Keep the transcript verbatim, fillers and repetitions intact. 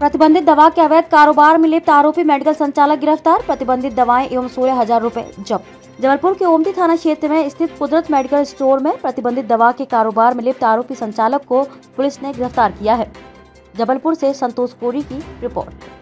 प्रतिबंधित दवा के अवैध कारोबार में लिप्त आरोपी मेडिकल संचालक गिरफ्तार। प्रतिबंधित दवाएं एवं सोलह हजार रूपए जब्त। जबलपुर के ओमती थाना क्षेत्र में स्थित कुदरत मेडिकल स्टोर में प्रतिबंधित दवा के कारोबार में लिप्त आरोपी संचालक को पुलिस ने गिरफ्तार किया है। जबलपुर से संतोष कोरी की रिपोर्ट।